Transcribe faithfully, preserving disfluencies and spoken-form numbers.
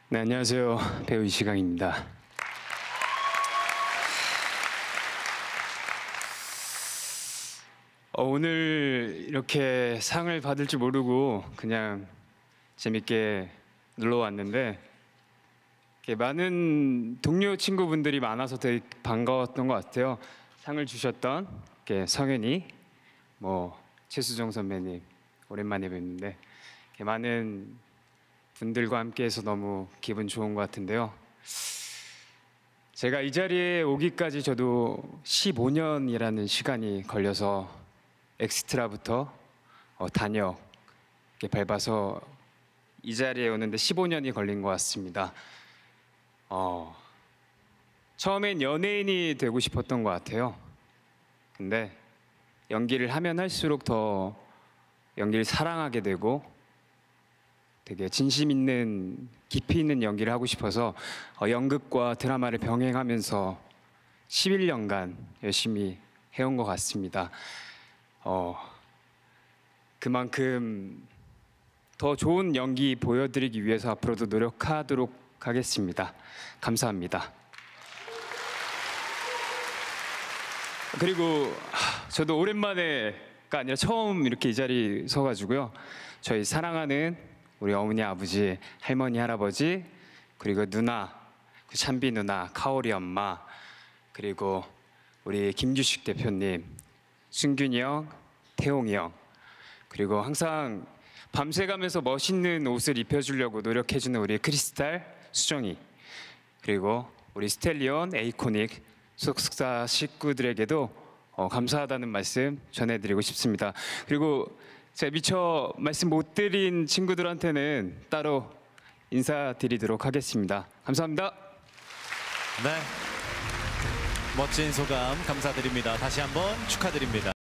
네, 안녕하세요. 배우 이시강입니다. 어, 오늘 이렇게 상을 받을 줄 모르고 그냥 재밌게 놀러 왔는데 많은 동료 친구분들이 많아서 되게 반가웠던 것 같아요. 상을 주셨던 성현이, 뭐 최수정 선배님 오랜만에 뵙는데 많은 분들과 함께해서 너무 기분 좋은 것 같은데요. 제가 이 자리에 오기까지 저도 십오 년이라는 시간이 걸려서 엑스트라부터 어, 단역 이렇게 밟아서 이 자리에 오는데 십오 년이 걸린 것 같습니다. 어, 처음엔 연예인이 되고 싶었던 것 같아요. 근데 연기를 하면 할수록 더 연기를 사랑하게 되고 되게 진심 있는 깊이 있는 연기를 하고 싶어서 어, 연극과 드라마를 병행하면서 십일 년간 열심히 해온 것 같습니다. 어, 그만큼 더 좋은 연기 보여드리기 위해서 앞으로도 노력하도록 하겠습니다. 감사합니다. 그리고 저도 오랜만에가 아니라 처음 이렇게 이 자리 서가지고요. 저희 사랑하는 우리 어머니, 아버지, 할머니, 할아버지, 그리고 누나, 찬비 누나, 카오리 엄마, 그리고 우리 김규식 대표님, 승균이 형, 태용이 형, 그리고 항상 밤새가면서 멋있는 옷을 입혀주려고 노력해주는 우리 크리스탈, 수정이, 그리고 우리 스텔리온, 에이코닉 소속사 식구들에게도 어, 감사하다는 말씀 전해드리고 싶습니다. 그리고 제가 미처 말씀 못 드린 친구들한테는 따로 인사드리도록 하겠습니다. 감사합니다. 네, 멋진 소감 감사드립니다. 다시 한번 축하드립니다.